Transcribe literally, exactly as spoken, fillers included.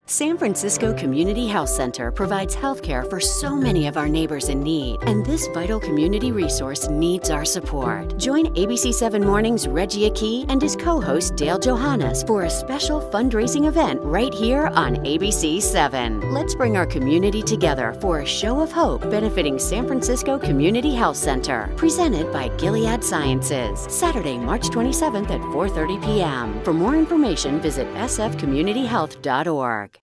San Francisco Community Health Center provides healthcare for so many of our neighbors in need, and this vital community resource needs our support. Join A B C seven Mornings Reggie Aqui and his co-host Dale Johannes for a special fundraising event right here on A B C seven. Let's bring our community together for a show of hope benefiting San Francisco Community Health Center, presented by Gilead Sciences, Saturday, March twenty-seventh at four thirty p m For more information, visit s f community health dot org.